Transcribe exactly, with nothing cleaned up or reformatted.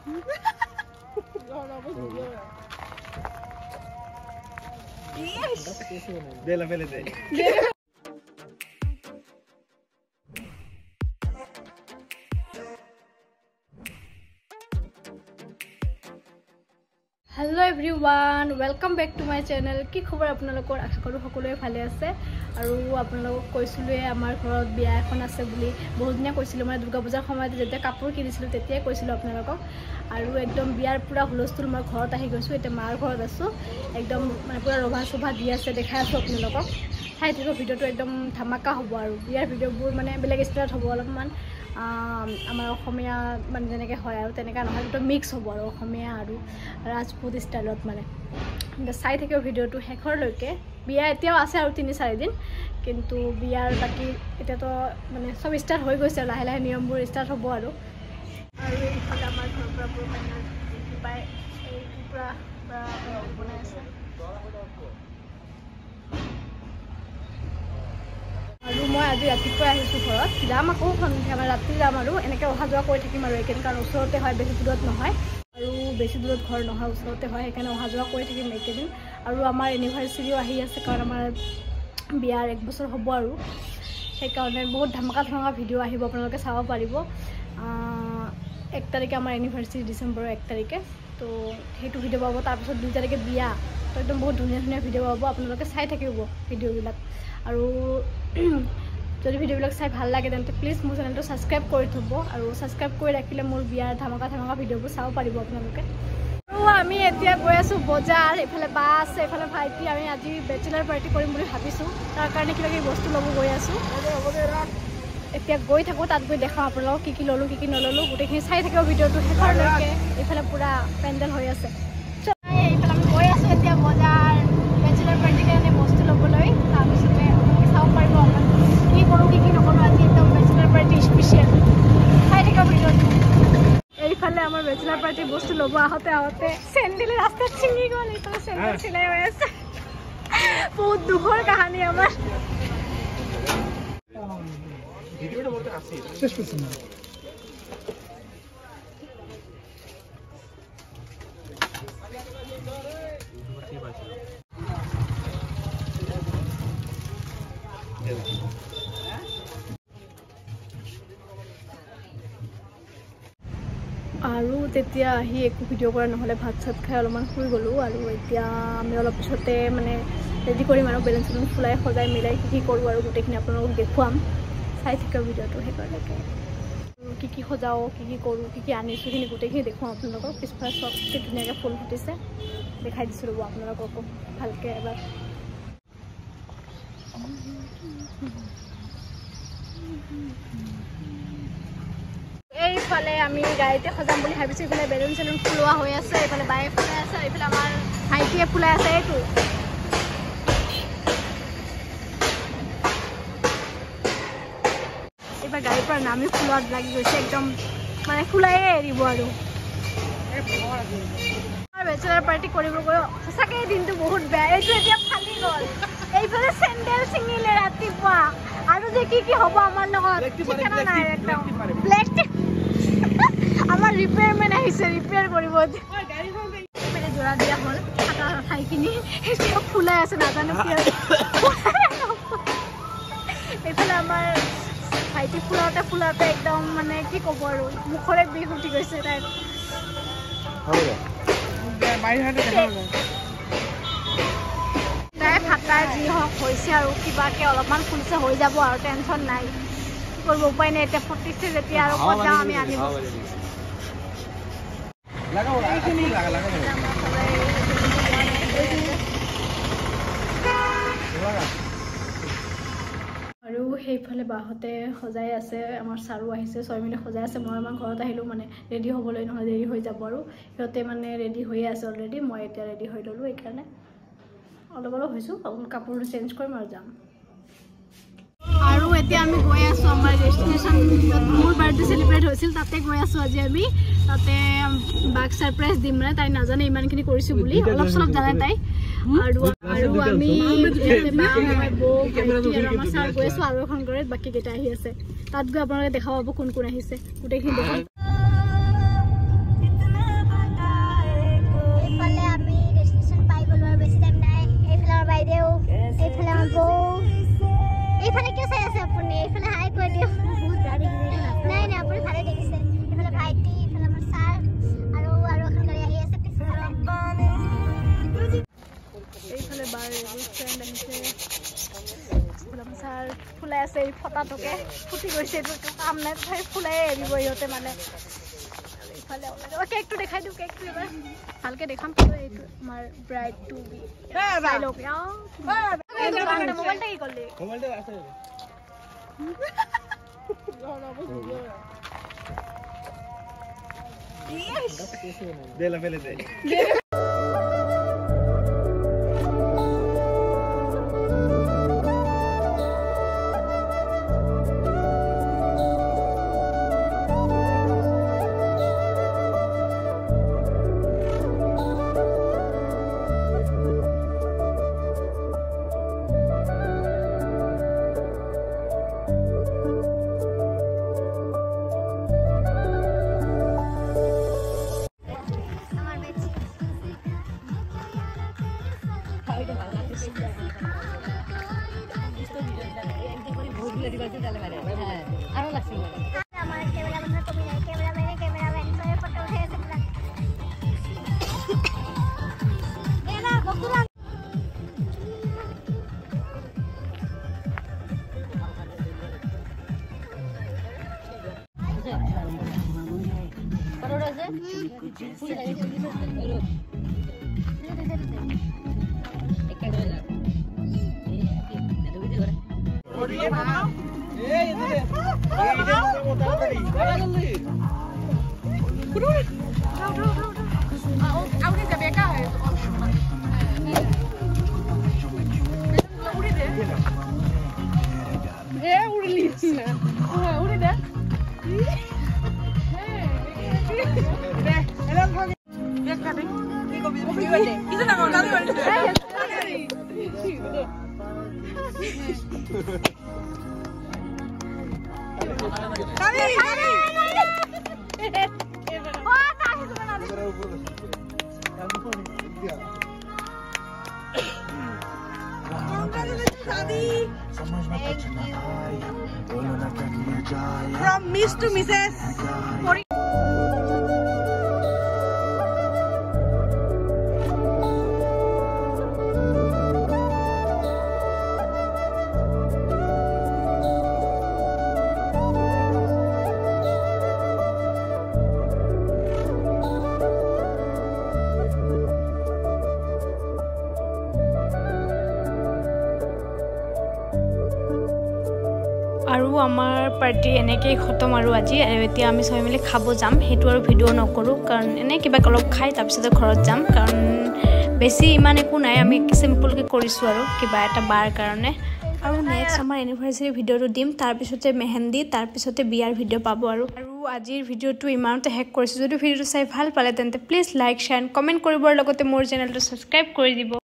De la P L T. Hello everyone, welcome back to my channel. কি খবৰ আপোনালোকৰ? আশা কৰো সকলোৱে ভালে আছে আৰু আপোনালোকক কৈছিলো আমাৰ ঘৰত বিয়া এখন আছে বুলি বহুত দিনে কৈছিলো মানে দুৰ্গা পূজাৰ সময়ত যেতিয়া কাপোৰ কিনিছিলো তেতিয়াই কৈছিলো আপোনালোকক আৰু একদম বিয়াৰ পুৰা হুলস্থুল মই ঘৰত আহি গৈছো এতিয়া মাৰ ঘৰত আছো একদম মানে পুৰা ৰভা সভা দি আছে দেখাই আছো আপোনালোকক চাই থাকো ভিডিওটো একদম ধামাকা হ'ব আৰু বিয়াৰ ভিডিওবোৰ মানে বেলেগ ষ্টাইলত হ'ব অলপমান আমাৰ অসমীয়া মানে যেনেকৈ হয় আৰু তেনেকৈ নহয় একদম মিক্স হ'ব আৰু অসমীয়া আৰু ৰাজপুত ষ্টাইলত মানে চাই থাকিব ভিডিওটো শেষৰলৈকে বিয়া এতিয়াও আছে আৰু তিনি চাৰি দিন কিন্তু বিয়াৰ বাকী এতিয়াতো মানে চব ষ্টাৰ্ট হৈ গৈছে লাহে লাহে নিয়মবোৰ ষ্টাৰ্ট হ'ব আৰু আৰু এইফালে আমাৰ ঘৰৰ পৰা পুৰা পেণ্ডেল পাই এই পুৰা বনাই আছে আৰু মই আজি ৰাতিপুৱা আহিছোঁ ঘৰত যাম আকৌ সন্ধিয়া মানে ৰাতি যাম আৰু এনেকৈ অহা যোৱা কৰি থাকিম আৰু এইকেইদিন কাৰণ ওচৰতে হয় বেছি দূৰত নহয় আৰু বেছি দূৰত ঘৰ নহয় ওচৰতে হয় সেইকাৰণে অহা যোৱা কৰি থাকিম এইকেইদিন আৰু আমাৰ এনিভাৰ্চেৰিও আহি আছে কাৰণ আমাৰ বিয়াৰ এক বছৰ হ'ব আৰু সেইকাৰণে বহুত ধামাকা ধামাকা ভিডিঅ' আহিব আপোনালোকে চাব পাৰিব এক তাৰিখে আমাৰ এনিভাৰ্চেৰি ডিচেম্বৰৰ এক তাৰিখে তো সেইটো ভিডিঅ' পাব তাৰপিছত দুই তাৰিখে বিয়া তো একদম বহুত ধুনীয়া ধুনীয়া ভিডিঅ' পাব আপোনালোকে চাই থাকিব ভিডিঅ'বিলাক আৰু যদি ভিডিঅ'বিলাক চাই ভাল লাগে তেন্তে প্লিজ মোৰ চেনেলটো ছাবস্ক্ৰাইব কৰি থ'ব আৰু ছাবস্ক্ৰাইব কৰি ৰাখিলে মোৰ বিয়াৰ ধামাকা ধামাকা ভিডিঅ'বোৰ চাব পাৰিব আপোনালোকে আৰু আমি এতিয়া গৈ আছোঁ বজাৰ এইফালে বা আছে এইফালে ভাইটি আমি আজি বেচেলাৰ পাৰ্টি কৰিম বুলি ভাবিছোঁ তাৰ কাৰণে কিবা কিবি বস্তু ল'ব গৈ আছোঁ এতিয়া গৈ থাকোঁ তাত গৈ দেখাওঁ আপোনালোকক কি কি ল'লোঁ কি কি নল'লোঁ গোটেইখিনি চাই থাকিব ভিডিঅ'টো শেষৰলৈকে এইফালে পূৰা পেণ্ডেল হৈ আছে এইফালে আমি গৈ আছোঁ এতিয়া বজাৰ বেচেলাৰ পাৰ্টিৰ কাৰণে বস্তু ল'বলৈ তাৰপিছতে চাব পাৰিব অকণমান কি কৰোঁ কি কি নকৰোঁ আজি একদম বেচেলাৰ পাৰ্টি স্পেচিয়েল চাই থাকিব ভিডিঅ'টো এইফালে আমাৰ বেচেলাৰ পাৰ্টিৰ বস্তু ল'ব আহোঁতে আহোঁতে চেণ্ডেল ৰাস্তাত ছিঙি গ'ল এইফালে চেণ্ডেল চিলাই হৈ আছে বহুত দুখৰ কাহানী আমাৰ আৰু তেতিয়া আহি একো ভিডিঅ' কৰা নহ'লে ভাত চাত খাই অলপমান শুই গ'লোঁ আৰু এতিয়া আমি অলপ পিছতে মানে ৰেডি কৰিম আৰু বেলুন চেলুন ফুলাই সজাই মিলাই কি কি কৰোঁ আৰু গোটেইখিনি আপোনালোকক দেখুৱাম চাই থাকিব ভিডিঅ'টো শেষলৈকে কি কি সজাওঁ কি কি কৰোঁ কি কি আনিছোঁ সেইখিনি গোটেইখিনি দেখুৱাম আপোনালোকক পিছফালে চব কি ধুনীয়াকৈ ফুল ফুটিছে দেখাই দিছোঁ ৰ'ব আপোনালোককো ভালকৈ এবাৰ এইফালে আমি গাড়ীতে সজাম বুলি ভাবিছোঁ এইফালে বেলুন চেলুন ফুলোৱা হৈ আছে এইফালে বায়ে ফুলাই আছে এইফালে আমাৰ ভাইটিয়ে ফুলাই আছে এইটো এইবাৰ গাড়ীৰ পৰা নামি ফুলোৱাত লাগি গৈছে একদম মানে ফুলাইয়ে এৰিব আৰু বেচেলাৰ পাৰ্টি কৰিব গৈ সঁচাকৈ এই দিনটো বহুত বেয়া এইটো এতিয়া ফালি গ'ল এইফালে চেণ্ডেল ছিঙিলে ৰাতিপুৱা আৰু যে কি কি হ'ব আমাৰ লগত ঠিকনা নাই একদম ব্লেক আমাৰ ৰিপেয়াৰমেন আহিছে ৰিপেয়াৰ কৰিব মানে জোৰা দিয়া হ'ল থকা ঠাইখিনি এতিয়া ফুলাই আছে নাজানো কিয় এইফালে আমাৰ ভাইটি ফুলাওঁতে ফুলাওঁতে একদম মানে কি ক'ব আৰু মুখৰে বিষ উঠি গৈছে তাই তাই ফাটা যি হওক হৈছে আৰু কিবাকৈ অলপমান ফুলিছে হৈ যাব আৰু টেনশ্যন নাই কি কৰিব উপায় নাই এতিয়া ফুটিছে যেতিয়া আৰু ক'ত যাওঁ আমি আনিব আৰু সেইফালে বাহঁতে সজাই আছে আমাৰ ছাৰো আহিছে ছয় মিনিট সজাই আছে মই আমাৰ ঘৰত আহিলোঁ মানে ৰেডি হ'বলৈ নহয় দেৰি হৈ যাব আৰু সিহঁতে মানে ৰেডি হৈয়ে আছে অলৰেডি মই এতিয়া ৰেডি হৈ ল'লোঁ এইকাৰণে অলপ অলপ হৈছোঁ কাপোৰটো চেঞ্জ কৰিম আৰু যাম আৰু এতিয়া আমি গৈ আছোঁ আমাৰ ডেষ্টিনেশ্যন মোৰ বাৰ্থডে চেলিব্ৰেট হৈছিল তাতে গৈ আছোঁ আজি আমি তাতে বাক ছাৰপ্ৰাইজ দিম মানে তাই নাজানে ইমানখিনি কৰিছোঁ বুলি অলপ চলপ জানে তাই আৰু আৰু আমি আমাৰ ছাৰ গৈ আছোঁ আৰু এখন ঘৰত বাকীকেইটা আহি আছে তাত গৈ আপোনালোকে দেখা পাব কোন কোন আহিছে গোটেইখিনি দেখাম এইফালে হাই কৈ দিও বহুত বেয়া দেখিছে নাই নাই আপুনি ভালে দেখিছে এইফালে ভাইটি এইফালে আমাৰ ছাৰ আৰু আৰু এখন গাড়ী আহি আছে পিছফালে এইফালে বাৰ ফ্ৰেণ্ড আহিছে ছাৰ ফুলাই আছে এই ফটাটোকে ফুটি গৈছে এইটো কাম নাই তথাপি ফুলাই এৰিব ইহঁতে মানে ইফালে কেকটো দেখাই দিওঁ কেকটো এবাৰ ভালকে দেখাম এইটো আমাৰ ব্ৰাইড টু বি চাই লওক মোবাইলটা কি কৰিলি মোবাইলটা আছে দে লা ফেলে দে আৰু লাগছে আমাৰ কেমেৰা বন্ধ কমি নাই কেমেৰা মেনে কেমেৰা মেন সব ফটো উঠে আছে পুৰা এনা বকুৰা ফটো আছে ফুল লাগে একে করে না এই ইদরে এই ইদরে মোটা তাড়াতাড়ি আরে জলদি পুরো দাও দাও দাও আও আউরে যাবে একা হয় উড়ে দে এ উড়লি না হ্যাঁ উড়ে দে হ্যাঁ দে এরকম ভাবে দেখা দে কি কবি বলে কিছু না দাদি বলে Kami, kami. Oh, tahu tu mana? Kamu pun dia. From Miss to Missus আৰু আমাৰ পাৰ্টি এনেকৈ খতম আৰু আজি আৰু এতিয়া আমি সবাই মিলি খাব যাম সেইটো আৰু ভিডিঅ' নকৰোঁ কাৰণ এনে কিবা অলপ খাই তাৰপিছতে ঘৰত যাম কাৰণ বেছি ইমান একো নাই আমি চিম্পলকৈ কৰিছোঁ আৰু কিবা এটা বাৰ কাৰণে আৰু নেক্সট আমাৰ এনিভাৰ্চাৰী ভিডিঅ'টো দিম তাৰপিছতে মেহেন্দি তাৰপিছতে বিয়াৰ ভিডিঅ' পাব আৰু আৰু আজিৰ ভিডিঅ'টো ইমানতে শেষ কৰিছোঁ যদি ভিডিঅ'টো চাই ভাল পালে তেন্তে প্লিজ লাইক শ্বেয়াৰ কমেণ্ট কৰিবৰ লগতে মোৰ চেনেলটো ছাবস্ক্ৰাইব কৰি দিব